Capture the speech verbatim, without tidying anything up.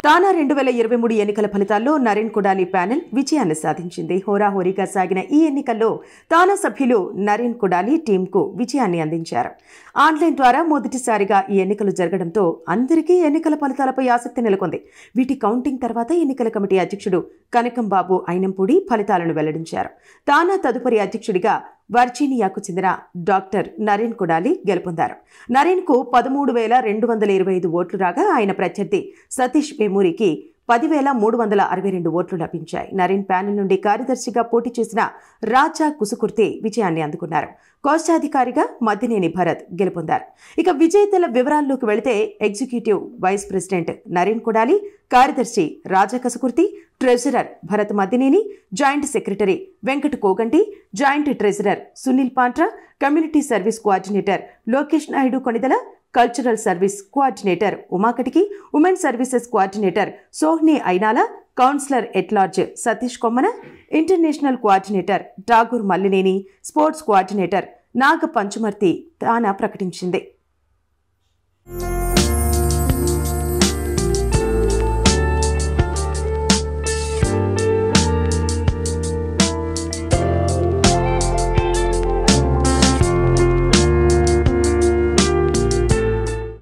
తానా రెండు వేల ఇరవై మూడు ఎన్నికల ఫలితాల్లో నరేన్ కొడాలి ప్యానెల్ విజయాన్ని సాధించింది. హోరాహోరీగా సాగిన ఈ ఎన్నికల్లో తానా సభ్యులు నరేన్ కొడాలి టీంకు విజయాన్ని అందించారు. ఆన్లైన్ ద్వారా మొదటిసారిగా ఈ ఎన్నికలు జరగడంతో అందరికీ ఎన్నికల ఫలితాలపై ఆసక్తి నెలకొంది. వీటి కౌంటింగ్ తర్వాత ఎన్నికల కమిటీ అధ్యక్షుడు కనకంబాబు అయినంపూడి ఫలితాలను వెల్లడించారు. తానా తదుపరి అధ్యక్షుడిగా వర్జీనియాకు చెందిన డాక్టర్ నరేన్ కొడాలి గెలుపొందారు. నరేన్కు పదమూడు వేల రెండు వందల ఇరవై ఐదు ఓట్లు రాగా ఆయన ప్రత్యర్థి సతీష్ వేమూరికి పదివేల మూడు వందల అరవై రెండు ఓట్లు లభించాయి. నరేన్ ప్యానెల్ నుండి కార్యదర్శిగా పోటీ చేసిన రాజా కుసుకుర్తి విజయాన్ని అందుకున్నారు. కోశాధికారిగా మద్దినేని భరత్ గెలుపొందారు. ఇక విజేతల వివరాల్లోకి వెళితే executive vice president Naren Kodali, కార్యదర్శి Raja Kasukurthi, treasurer Bharat Maddineni, joint secretary Venkata Koganti, joint treasurer Sunil Pantra, community service coordinator Lokesh Naidu Konidala, cultural service coordinator Uma Katiki, women services coordinator Sohni Ainala, councillor at large Satish Kommana, international coordinator Tagore Mallineni, sports coordinator Naga Panchumarthi TANA ప్రకటించింది.